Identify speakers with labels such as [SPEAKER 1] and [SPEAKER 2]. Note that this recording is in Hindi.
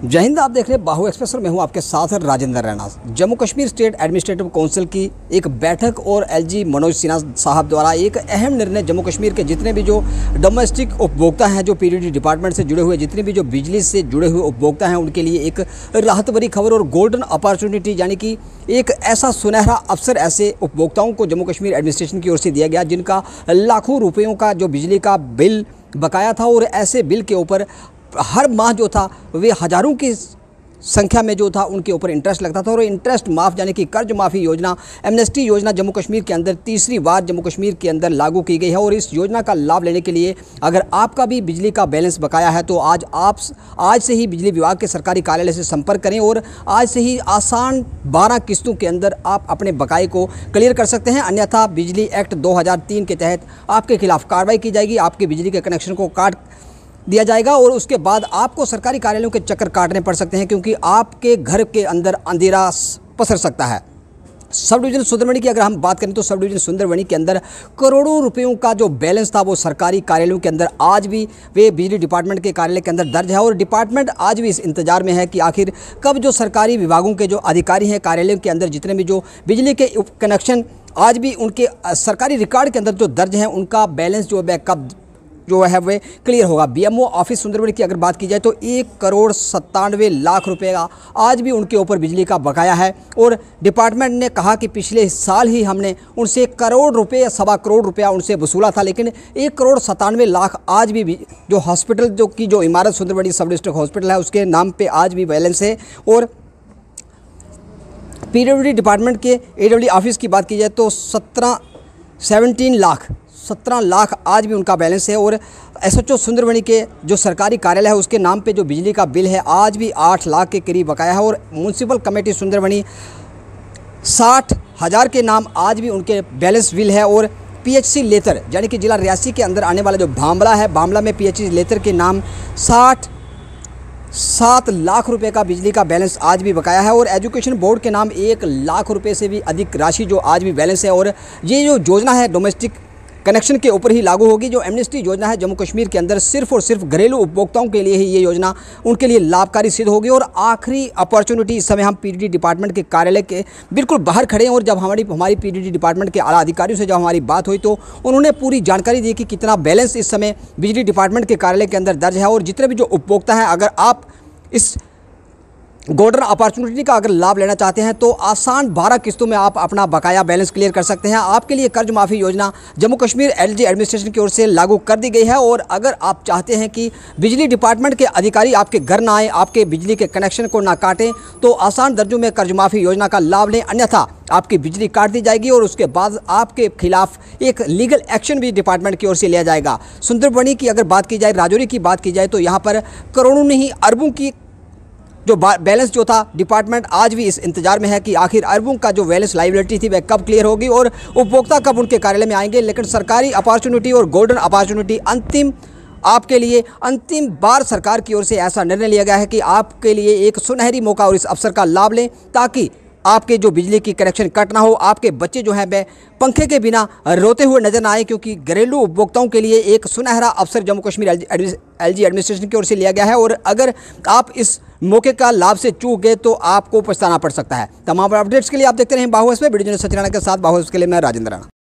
[SPEAKER 1] जय हिंद। आप देख रहे हैं बाहु एक्सप्रेस और मैं हूं आपके साथ Rajendra Raina. Jammu Kashmir state administrative council की एक बैठक और एलजी मनोज सिन्हा साहब द्वारा एक अहम निर्णय जम्मू कश्मीर के जितने भी जो डोमेस्टिक उपभोक्ता हैं, जो पीडब्ल्यूडी डिपार्टमेंट से जुड़े हुए जितने भी जो बिजली से जुड़े हुए उपभोक्ता हैं, उनके लिए एक राहत भरी खबर और गोल्डन अपॉर्चुनिटी, यानी कि एक ऐसा सुनहरा अवसर ऐसे उपभोक्ताओं को जम्मू कश्मीर एडमिनिस्ट्रेशन की ओर से दिया गया जिनका लाखों रुपयों का जो बिजली का बिल बकाया था और ऐसे बिल के ऊपर हर माह जो था वे हज़ारों की संख्या में जो था उनके ऊपर इंटरेस्ट लगता था। और इंटरेस्ट माफ़ यानी कि कर्ज माफ़ी योजना, एमनेस्टी योजना जम्मू कश्मीर के अंदर तीसरी बार जम्मू कश्मीर के अंदर लागू की गई है। और इस योजना का लाभ लेने के लिए अगर आपका भी बिजली का बैलेंस बकाया है तो आज से ही बिजली विभाग के सरकारी कार्यालय से संपर्क करें और आज से ही आसान 12 किस्तों के अंदर आप अपने बकाये को क्लियर कर सकते हैं। अन्यथा बिजली एक्ट 2003 के तहत आपके खिलाफ कार्रवाई की जाएगी, आपके बिजली के कनेक्शन को काट दिया जाएगा और उसके बाद आपको सरकारी कार्यालयों के चक्कर काटने पड़ सकते हैं, क्योंकि आपके घर के अंदर अंधेरा पसर सकता है। सब डिवीज़न सुंदरबनी की अगर हम बात करें तो सब डिवीज़न सुंदरबनी के अंदर करोड़ों रुपयों का जो बैलेंस था वो सरकारी कार्यालयों के अंदर आज भी वे बिजली डिपार्टमेंट के कार्यालय के अंदर दर्ज है। और डिपार्टमेंट आज भी इस इंतजार में है कि आखिर कब जो सरकारी विभागों के जो अधिकारी हैं कार्यालयों के अंदर जितने भी जो बिजली के कनेक्शन आज भी उनके सरकारी रिकॉर्ड के अंदर जो दर्ज हैं उनका बैलेंस जो है कब जो है वे क्लियर होगा। बीएमओ ऑफिस सुंदरबनी की अगर बात की जाए तो 1,97,00,000 रुपये का आज भी उनके ऊपर बिजली का बकाया है। और डिपार्टमेंट ने कहा कि पिछले साल ही हमने उनसे 1 करोड़ रुपये या 1.25 करोड़ रुपया उनसे वसूला था, लेकिन 1,97,00,000 आज भी जो हॉस्पिटल जो इमारत सुंदरबनी सब डिस्ट्रिक्ट हॉस्पिटल है उसके नाम पर आज भी बैलेंस है। और पीडब्ल्यूडी डिपार्टमेंट के एडब्ल्यू ऑफिस की बात की जाए तो 17 लाख आज भी उनका बैलेंस है। और एसएचओ सुंदरबनी के जो सरकारी कार्यालय है उसके नाम पे जो बिजली का बिल है आज भी 8 लाख के करीब बकाया है। और म्यूनसिपल कमेटी सुंदरबनी 60,000 के नाम आज भी उनके बैलेंस बिल है। और पीएचसी लेतर यानी कि जिला रियासी के अंदर आने वाला जो भामला है, भामला में पीएचसी लेतर के नाम 7 लाख रुपए का बिजली का बैलेंस आज भी बकाया है। और एजुकेशन बोर्ड के नाम 1 लाख रुपए से भी अधिक राशि जो आज भी बैलेंस है। और ये जो योजना है डोमेस्टिक कनेक्शन के ऊपर ही लागू होगी। जो एमनेस्टी योजना है जम्मू कश्मीर के अंदर सिर्फ और सिर्फ घरेलू उपभोक्ताओं के लिए ही ये योजना उनके लिए लाभकारी सिद्ध होगी। और आखिरी अपॉर्चुनिटी, इस समय हम पीडब्ल्यूडी डिपार्टमेंट के कार्यालय के बिल्कुल बाहर खड़े हैं और जब हमारी पीडब्ल्यूडी डिपार्टमेंट के आला अधिकारियों से जब हमारी बात हुई तो उन्होंने पूरी जानकारी दी कि कितना बैलेंस इस समय बिजली डिपार्टमेंट के कार्यालय के अंदर दर्ज है। और जितने भी जो उपभोक्ता हैं, अगर आप इस गोल्डन अपॉर्चुनिटी का अगर लाभ लेना चाहते हैं तो आसान 12 किस्तों में आप अपना बकाया बैलेंस क्लियर कर सकते हैं। आपके लिए कर्ज माफ़ी योजना जम्मू कश्मीर एलजी एडमिनिस्ट्रेशन की ओर से लागू कर दी गई है। और अगर आप चाहते हैं कि बिजली डिपार्टमेंट के अधिकारी आपके घर ना आए, आपके बिजली के कनेक्शन को ना काटें, तो आसान दर्जों में कर्ज माफ़ी योजना का लाभ लें, अन्यथा आपकी बिजली काट दी जाएगी और उसके बाद आपके खिलाफ एक लीगल एक्शन भी डिपार्टमेंट की ओर से लिया जाएगा। सुंदरबनी की अगर बात की जाए, राजौरी की बात की जाए तो यहाँ पर करोड़ों नहीं अरबों की जो बैलेंस जो था डिपार्टमेंट आज भी इस इंतजार में है कि आखिर अरबों का जो बैलेंस लाइबिलिटी थी वह कब क्लियर होगी और उपभोक्ता कब उनके कार्यालय में आएंगे। लेकिन सरकारी अपॉर्चुनिटी और गोल्डन अपॉर्चुनिटी आपके लिए अंतिम बार सरकार की ओर से ऐसा निर्णय लिया गया है कि आपके लिए एक सुनहरी मौका और इस अवसर का लाभ लें, ताकि आपके जो बिजली की कनेक्शन कट ना हो, आपके बच्चे जो हैं वह पंखे के बिना रोते हुए नजर ना आए, क्योंकि घरेलू उपभोक्ताओं के लिए एक सुनहरा अवसर जम्मू कश्मीर एलजी एडमिनिस्ट्रेशन की ओर से लिया गया है। और अगर आप इस मौके का लाभ से चूक गए तो आपको पछताना पड़ सकता है। तमाम अपडेट्स के लिए आप देखते रहें बाहु एक्सप्रेस। वीडियो सत्यनारायण के साथ बाहु एक्सप्रेस के लिए मैं राजेंद्र राणा।